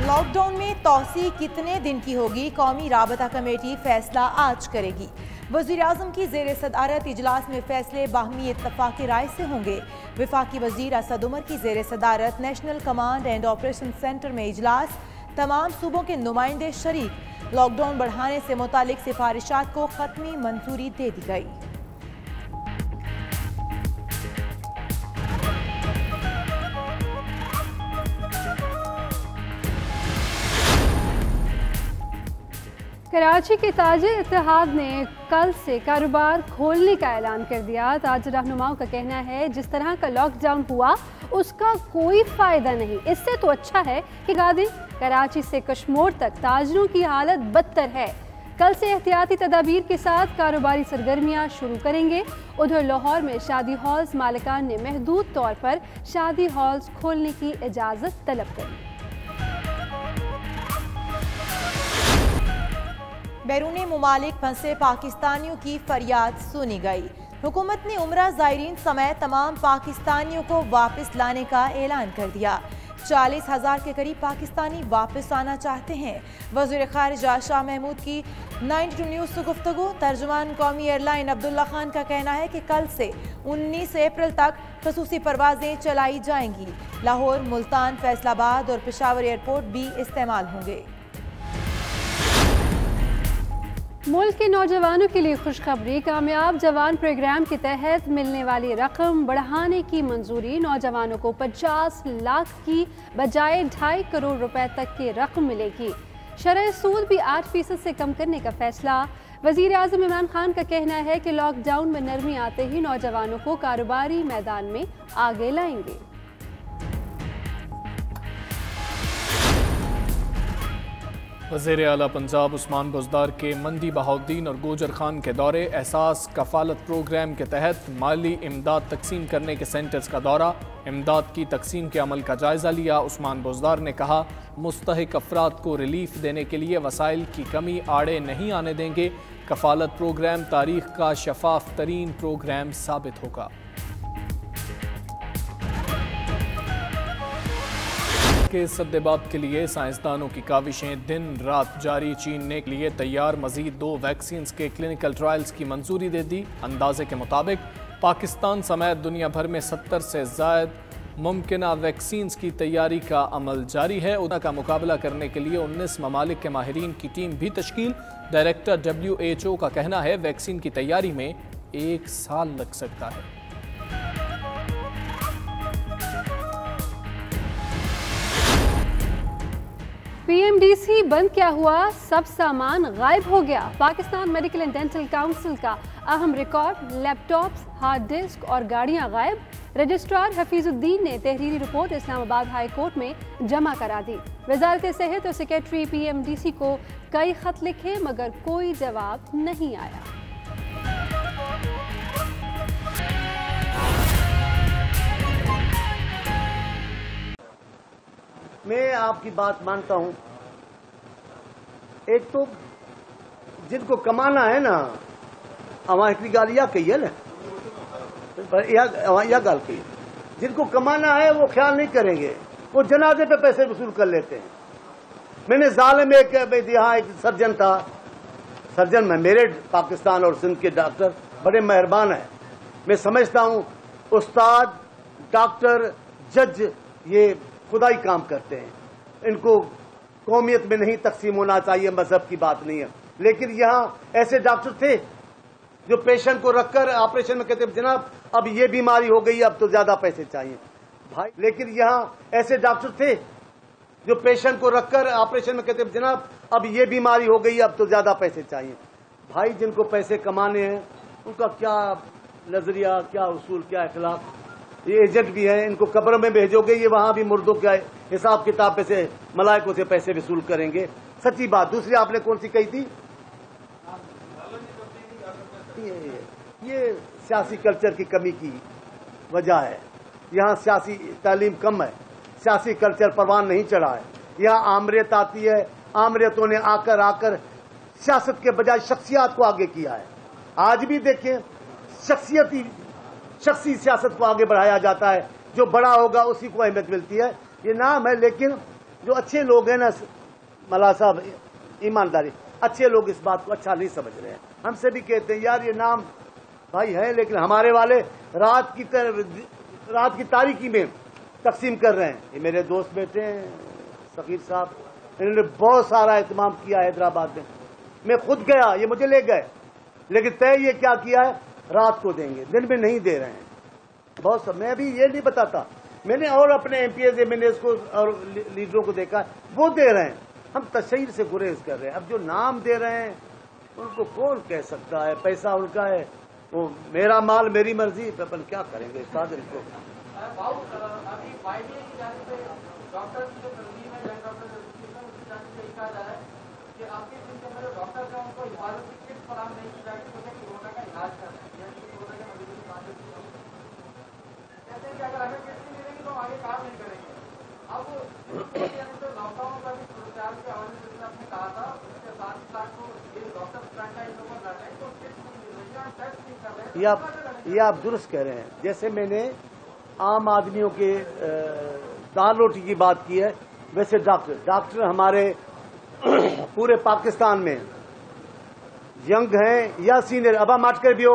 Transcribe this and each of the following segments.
Lock down میں توسیع کتنے دن کی ہوگی؟ قومی رابطہ کمیٹی فیصلہ آج کرے گی۔ وزیر اعظم کی زیر صدارت اجلاس میں فیصلے باہمی اتفاق رائے سے ہوں گے۔ وفاقی وزیر اسد عمر کی زیر صدارت national command and operation centre میں اجلاس، تمام صوبوں کے نمائندے شریک۔ لاک ڈاؤن بڑھانے سے متعلق سفارشات کو حتمی منظوری دے دی گئی۔ کراچی کے تاجر اتحاد نے کل سے کاروبار کھولنے کا اعلان کر دیا۔ تاجر رہنماؤں کا کہنا ہے جس طرح کا لاک ڈاؤن ہوا اس کا کوئی فائدہ نہیں، اس سے تو اچھا ہے کہ کراچی سے کشمور تک تاجروں کی حالت بدتر ہے۔ کل سے احتیاطی تدابیر کے ساتھ کاروباری سرگرمیاں شروع کریں گے۔ ادھر لاہور میں شادی ہالز مالکان نے محدود طور پر شادی ہالز کھولنے کی اجازت طلب کری۔ بیرون ممالک پھنسے پاکستانیوں کی فریاد سنی گئی۔ حکومت نے عمرہ زائرین سمیت تمام پاکستانیوں کو واپس لانے کا اعلان کر دیا۔ 40,000 کے قریب پاکستانی واپس آنا چاہتے ہیں۔ وزیر خارجہ شاہ محمود کی 92 نیوز سے گفتگو۔ ترجمان قومی ایئر لائن عبداللہ خان کا کہنا ہے کہ کل سے 19 اپریل تک خصوصی پروازیں چلائی جائیں گی۔ لاہور، ملتان، فیصل آباد اور پشاور ایئرپورٹ بھی استعمال ہوں گے۔ ملک کے نوجوانوں کے لیے خوشخبری، کامیاب جوان پروگرام کے تحت ملنے والی رقم بڑھانے کی منظوری۔ نوجوانوں کو 50 لاکھ کی بجائے 2.5 کروڑ روپے تک کی رقم ملے گی۔ شرح سود بھی 8% سے کم کرنے کا فیصلہ۔ وزیر اعظم عمران خان کا کہنا ہے کہ لاک ڈاؤن میں نرمی آتے ہی نوجوانوں کو کاروباری میدان میں آگے لائیں گے۔ وزیر اعلیٰ پنجاب عثمان بزدار کے مندی بہاؤالدین اور گوجر خان کے دورے۔ احساس کفالت پروگرام کے تحت مالی امداد تقسیم کرنے کے سینٹرز کا دورہ۔ امداد کی تقسیم کے عمل کا جائزہ لیا۔ عثمان بزدار نے کہا مستحق افراد کو ریلیف دینے کے لیے وسائل کی کمی آڑے نہیں آنے دیں گے۔ کفالت پروگرام تاریخ کا شفاف ترین پروگرام ثابت ہوگا۔ کے سدباب کے لیے سائنسدانوں کی کاوشیں دن رات جاری۔ چین نے کے لیے تیار مزید 2 ویکسینز کے کلینکل ٹرائلز کی منظوری دے دی۔ اندازے کے مطابق پاکستان سمیت دنیا بھر میں 70 سے زائد ممکنہ ویکسینز کی تیاری کا عمل جاری ہے۔ اونا کا مقابلہ کرنے کے لیے 19 ممالک کے ماہرین کی ٹیم بھی تشکیل۔ ڈائریکٹر WHO کا کہنا ہے ویکسین کی تیاری میں 1 سال لگ سکتا ہے۔ PMDC بند کیا ہوا؟ سب سامان غائب ہو گیا۔ Pakistan medical and dental council کا اہم record, laptops, hard disk اور گاڑیاں غائب۔ رجسٹرار حفیظ الدین نے تحریری رپورٹ اسلام آباد ہائی کورٹ میں جمع کرا دی۔ وزارت صحت اور سیکریٹری PMDC کو کئی خط لکھے مگر کوئی جواب نہیں آیا۔ میں آپ کی بات مانتا ہوں۔ ایک تو جن کو کمانا ہے نا، ہماری ایک گال یا کہی ہے نا، یا گال کہی، جن کو کمانا ہے وہ خیال نہیں کریں گے، وہ جنازے پہ پیسے وصول کر لیتے ہیں۔ میں نے ظالم یہاں ایک سرجن تھا، سرجن میں میرے پاکستان اور سندھ کے ڈاکٹر بڑے مہربان ہیں۔ میں سمجھتا ہوں استاد، ڈاکٹر، جج یہ خدائی کام کرتے ہیں، ان کو قومیت میں نہیں تقسیم ہونا چاہیے، مذہب کی بات نہیں ہے۔ لیکن یہاں ایسے ڈاکٹر تھے جو پیشنٹ کو رکھ کر آپریشن میں کہتے ہیں جناب اب یہ بیماری ہو گئی، اب تو زیادہ پیسے چاہیے بھائی۔ لیکن یہاں ایسے ڈاکٹر تھے جو پیشنٹ کو رکھ کر آپریشن میں کہتے ہیں جناب اب یہ بیماری ہو گئی، اب تو زیادہ پیسے چاہیے بھائی۔ جن کو پیسے کمانے ہیں ان کا کیا نظریہ، کیا اصول، کیا اخلاق۔ یہ ایجنٹ بھی ہیں، ان کو قبر میں بھیجو گے، یہ وہاں بھی مردوں کے حساب کتاب پہ سے ملائکوں سے پیسے وصول کریں گے۔ سچی بات۔ دوسری آپ نے کون سی کہی تھی؟ یہ سیاسی کلچر کی کمی کی وجہ ہے۔ یہاں سیاسی تعلیم کم ہے، سیاسی کلچر پروان نہیں چڑھا ہے۔ یہاں آمریت آتی ہے، آمریتوں نے آ کر سیاست کے بجائے شخصیات کو آگے کیا ہے۔ آج بھی دیکھیں شخصی سیاست کو آگے بڑھایا جاتا ہے، جو بڑا ہوگا اسی کو اہمیت ملتی ہے۔ یہ نام ہے لیکن जो अच्छे लोग हैं ना मल्ला साहब, ईमानदारी, अच्छे लोग इस बात को अच्छा नहीं समझ रहे हैं। हमसे भी कहते हैं यार ये नाम भाई है, लेकिन हमारे वाले रात की तारीकी में तकसीम कर रहे हैं। ये मेरे दोस्त बैठे हैं सकीर साहब, इन्होंने बहुत सारा एहतमाम किया हैदराबाद में। मैं खुद गया, ये मुझे ले गए, लेकिन तय ये क्या किया है, रात को देंगे, दिन में नहीं दे रहे हैं। बहुत सब मैं अभी ये नहीं बताता, मैंने और अपने एमपीएस एमएनएस को और लीडरों को देखा, वो दे रहे हैं। हम तशहीर से गुरेज कर रहे हैं। अब जो नाम दे रहे हैं उनको कौन कह सकता है, पैसा उनका है, वो मेरा माल मेरी मर्जी, अपन क्या करेंगे इस को। ये आप दुरुस्त कह रहे हैं। जैसे मैंने आम आदमियों के दाल रोटी की बात की है, वैसे डॉक्टर हमारे पूरे पाकिस्तान में यंग हैं या सीनियर, अब हम अटकर भी हो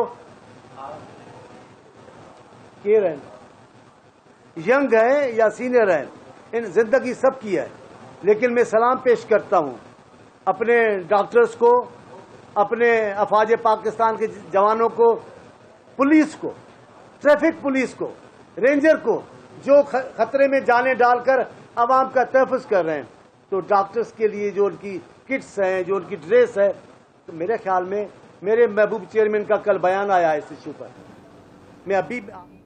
यंग है या सीनियर है, इन जिंदगी सबकी है। लेकिन मैं सलाम पेश करता हूं अपने डॉक्टर्स को, अपने अफवाज पाकिस्तान के जवानों को, पुलिस को, ट्रैफिक पुलिस को, रेंजर को, जो खतरे में जाने डालकर आवाम का तहफ़्फ़ुज़ कर रहे हैं। तो डॉक्टर्स के लिए जो उनकी किट्स हैं, जो उनकी ड्रेस है, तो मेरे ख्याल में मेरे महबूब चेयरमैन का कल बयान आया है इस इशू पर। मैं अभी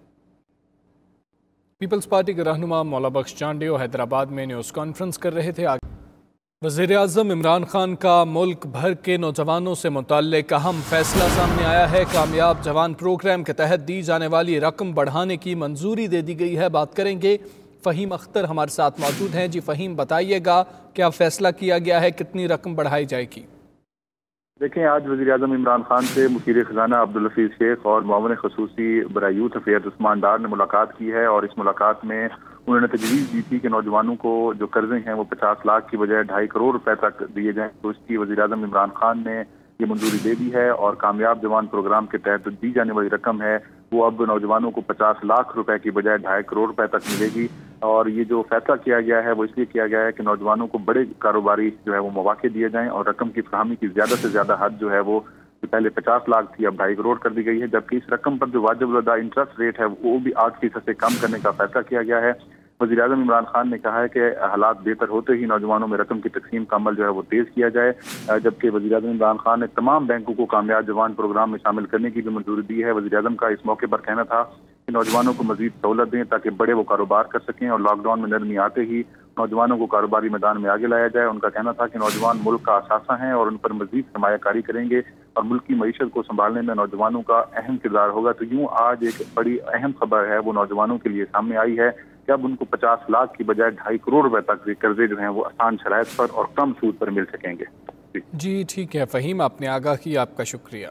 पीपल्स पार्टी के रहनुमा मौला बख्श चांडियो हैदराबाद में न्यूज़ कॉन्फ्रेंस कर रहे थे। वज़ीर-ए-आज़म इमरान खान का मुल्क भर के नौजवानों से मुतल्लिक़ अहम फैसला सामने आया है। कामयाब जवान प्रोग्राम के तहत दी जाने वाली रकम बढ़ाने की मंजूरी दे दी गई है। बात करेंगे, फ़हीम अख्तर हमारे साथ मौजूद हैं। जी फ़हीम, बताइएगा क्या फैसला किया गया है, कितनी रकम बढ़ाई जाएगी? देखें, आज वज़ीर-ए-आज़म इमरान खान से मुशीर ख़ज़ाना अब्दुल हफीज़ शेख और मुआविन ख़ुसूसी बराए यूथ अफेयर्स उस्मान डार ने मुलाकात की है। और इस मुलाकात में उन्होंने तजवीज़ दी थी कि नौजवानों को जो कर्जे हैं वो 50 लाख की बजाय 2.5 करोड़ रुपए तक दिए जाएं। तो इसकी वज़ीर-ए-आज़म इमरान खान ने ये मंजूरी दे दी है। और कामयाब जवान प्रोग्राम के तहत दी जाने वाली रकम है वो अब नौजवानों को 50 लाख रुपए की बजाय 2.5 करोड़ रुपए तक मिलेगी। और ये जो फैसला किया गया है वो इसलिए किया गया है कि नौजवानों को बड़े कारोबारी जो है वो मौके दिए जाएं और रकम की फराहमी की ज्यादा से ज्यादा हद जो है वो पहले 50 लाख थी, अब 2.5 करोड़ कर दी गई है। जबकि इस रकम पर जो वाजिब इंटरेस्ट रेट है वो भी 8% से कम करने का फैसला किया गया है। वज़ीर-ए-आज़म इमरान खान ने कहा है कि हालात बेहतर होते ही नौजवानों में रकम की तकसीम का अमल जो है वो तेज किया जाए। जबकि वज़ीर-ए-आज़म इमरान खान ने तमाम बैंकों को कामयाब जवान प्रोग्राम में शामिल करने की भी मंजूरी दी है। वज़ीर-ए-आज़म का इस मौके पर कहना था कि नौजवानों को मजीद सहूलत दें ताकि बड़े वो कारोबार कर सकें और लॉकडाउन में नरमी आते ही नौजवानों को कारोबारी मैदान में आगे लाया जाए। उनका कहना था कि नौजवान मुल्क का असासा हैं और उन पर मजीद सरमायाकारी करेंगे और मुल्क की मईशत को संभालने में नौजवानों का अहम किरदार होगा। तो यूँ आज एक बड़ी अहम खबर है वो नौजवानों के लिए सामने आई है कि अब उनको 50 लाख की बजाय 2.5 करोड़ रुपए तक कर्जे जो हैं वो आसान शराइत पर और कम सूद पर मिल सकेंगे। जी ठीक है फ़हीम, आपने आगाह की, आपका शुक्रिया।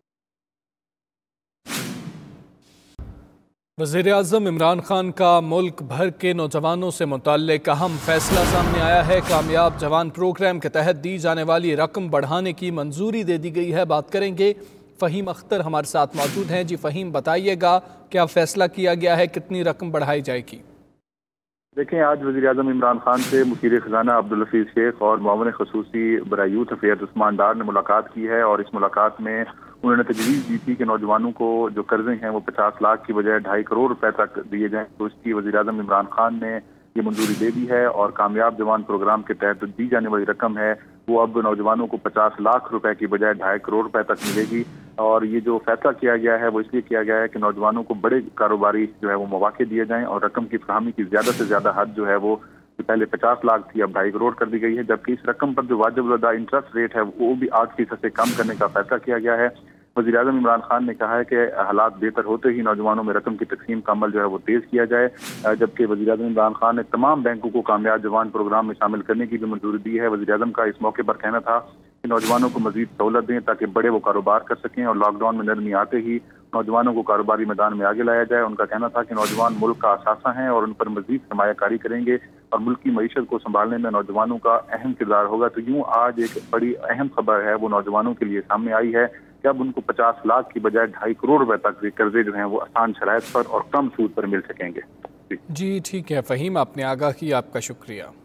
वज़ीर-ए-आज़म इमरान खान का मुल्क भर के नौजवानों से मुतल्लिक़ अहम फैसला सामने आया है। कामयाब जवान प्रोग्राम के तहत दी जाने वाली रकम बढ़ाने की मंजूरी दे दी गई है। बात करेंगे, फ़हीम अख्तर हमारे साथ मौजूद हैं। जी फ़हीम, बताइएगा क्या फैसला किया गया है, कितनी रकम बढ़ाई जाएगी? देखें, आज वज़ीर-ए-आज़म इमरान खान से मुशीर ख़ज़ाना अब्दुल हफीज़ शेख और मुआविन ख़ुसूसी बराए यूथ अफेयर्स उस्मान डार ने मुलाकात की है। और इस मुलाकात में उन्होंने तजवीज़ दी थी कि नौजवानों को जो कर्जे हैं वो 50 लाख की बजाय 2.5 करोड़ रुपए तक दिए जाएं। तो इसकी वज़ीर-ए-आज़म इमरान खान ने ये मंजूरी दे दी है। और कामयाब जवान प्रोग्राम के तहत दी जाने वाली रकम है वो अब नौजवानों को 50 लाख रुपए की बजाय 2.5 करोड़ रुपए तक मिलेगी। और ये जो फैसला किया गया है वो इसलिए किया गया है कि नौजवानों को बड़े कारोबारी जो है वो मौके दिए जाएं और रकम की फराहमी की ज्यादा से ज्यादा हद जो है वो पहले 50 लाख थी, अब 2.5 करोड़ कर दी गई है। जबकि इस रकम पर जो वाजिब इंटरेस्ट रेट है वो भी 8% से कम करने का फैसला किया गया है। वज़ीर-ए-आज़म इमरान खान ने कहा है कि हालात बेहतर होते ही नौजवानों में रकम की तकसीम का अमल जो है वो तेज किया जाए। जबकि वज़ीर-ए-आज़म इमरान खान ने तमाम बैंकों को कामयाब जवान प्रोग्राम में शामिल करने की भी मंजूरी दी है। वज़ीर-ए-आज़म का इस मौके पर कहना था कि नौजवानों को मजीद सहूलत दें ताकि बड़े वो कारोबार कर सकें और लॉकडाउन में नरमी आते ही नौजवानों को कारोबारी मैदान में आगे लाया जाए। उनका कहना था कि नौजवान मुल्क का असासा हैं और उन पर मजीद सरमाया कारी करेंगे और मुल्क की मईशत को संभालने में नौजवानों का अहम किरदार होगा। तो यूँ आज एक बड़ी अहम खबर है वो नौजवानों के लिए सामने आई है कि अब उनको 50 लाख की बजाय 2.5 करोड़ रुपए तक के कर्जे जो हैं वो आसान शराइत पर और कम सूद पर मिल सकेंगे। जी ठीक है फ़हीम, आपने आगाह की, आपका शुक्रिया।